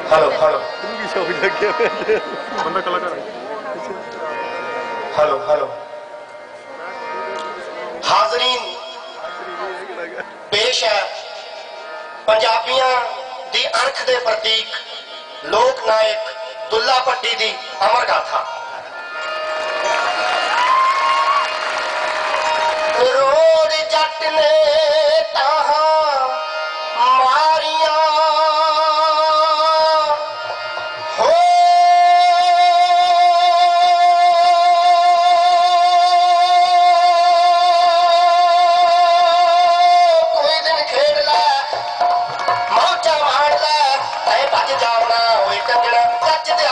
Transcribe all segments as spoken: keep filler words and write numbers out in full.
Hello hello बंदा कलाकार है। हेलो हेलो हाजरीन पेश है पंजाबियां दी अणख दे प्रतीक लोक नायक दुल्ला भट्टी दी अमर गाथा। करोड़ जट ने ताहा मारिया हो कोई दिन खेड लै मौजा मार लै तै भज जावना होए कंजड़ा सच दिया।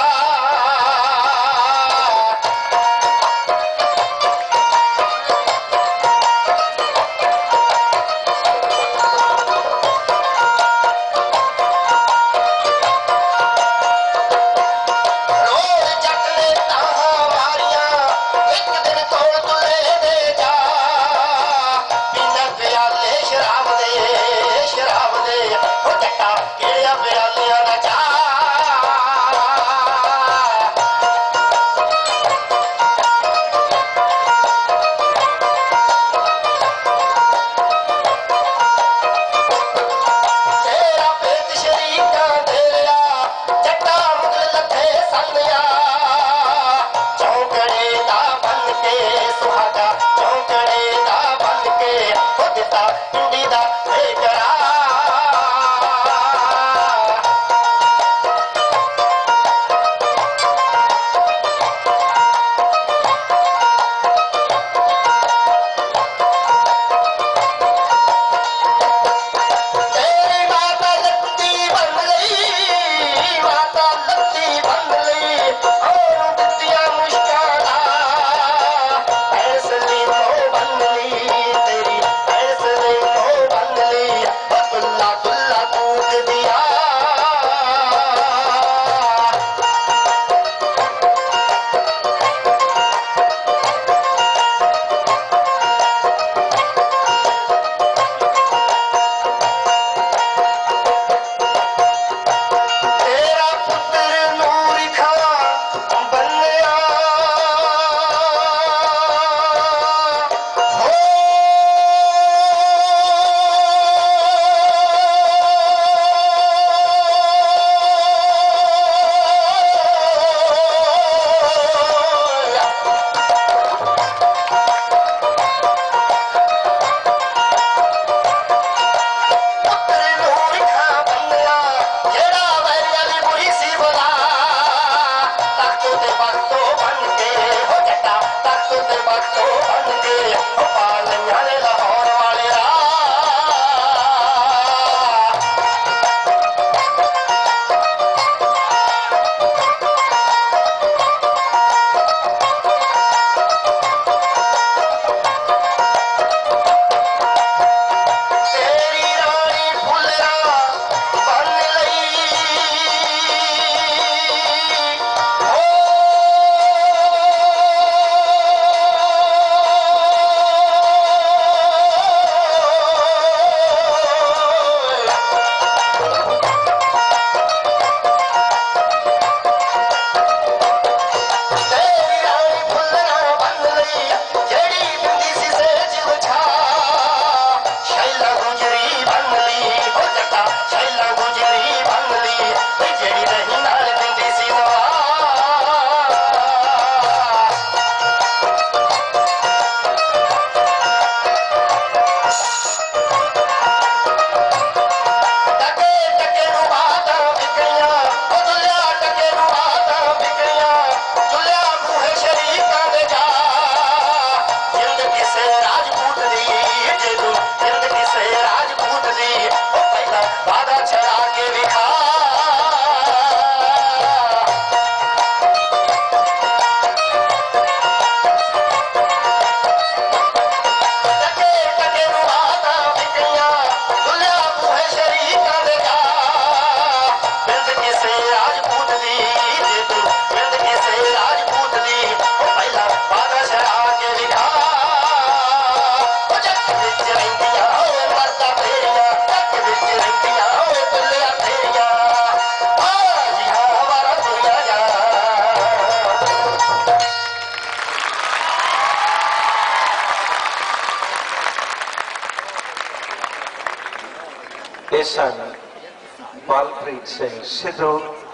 ਇਹ ਸਨ Balpreet Singh Sidhu,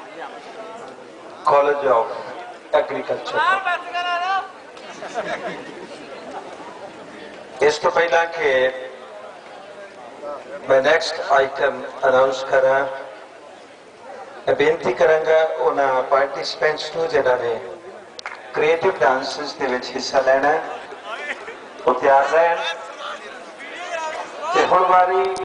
college of agriculture. ਇਸ ਤੋਂ ਪਹਿਲਾਂ ਕਿ मैं नेक्स्ट आइटम अनाउंस करा, बेनती करांगा उन्होंने पार्टिसिपेंट्स को जिन्होंने क्रिएटिव डांसेस के विच हिस्सा लेना वो तैयार रहन ते हुण वारी